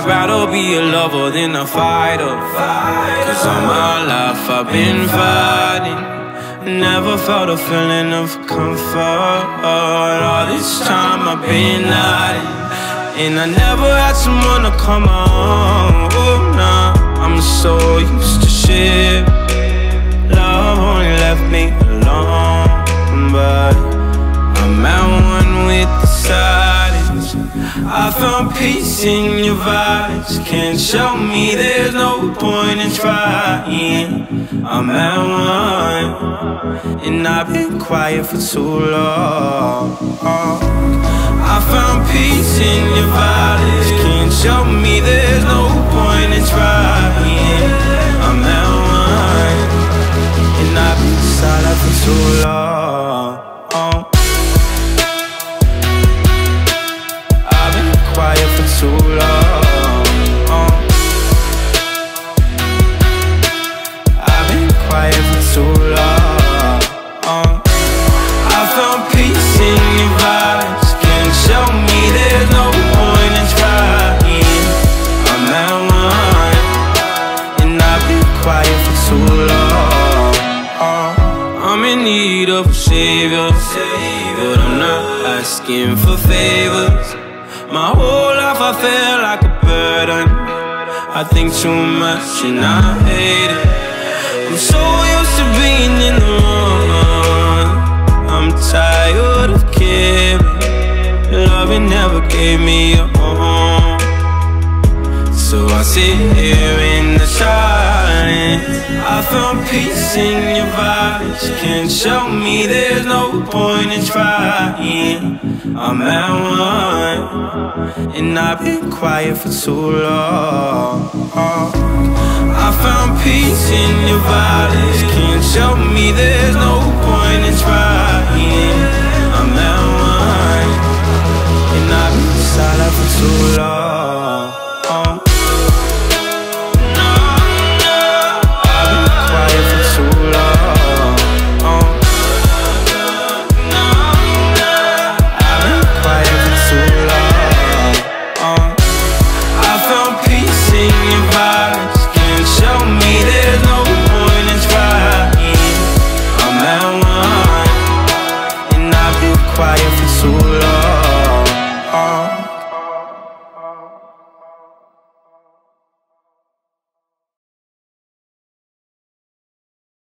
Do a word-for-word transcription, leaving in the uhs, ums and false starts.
I'd rather be a lover than a fighter, cause all my life I've been fighting. Never felt a feeling of comfort. All this time I've been hiding, and I never had someone to come on. Oh, nah, I'm so used to shit. Love only left me alone, but I'm at one with the silence. I found peace in your vibes. Can't show me there's no point in trying. I'm at one, and I've been quiet for too long. I found peace in your vibes. Can't show me there's no point in trying. I'm at one, and I've been silent for too long. I've been quiet for too long. I've been quiet for too long. I found peace in your vibes. Can't show me there's no point in trying. I'm at one, and I've been quiet for too long. I'm in need of a savior, but I'm not asking for favors. My whole life I feel like a burden. I think too much and I hate it. I'm so used to being in the wrong. I'm tired of caring. Loving never gave me a home, so I sit here in the silence. I found peace in your vibes. Can't show me there's no point in trying. I'm at one, and I've been quiet for too long. I found peace in your vibes. Can't show me there's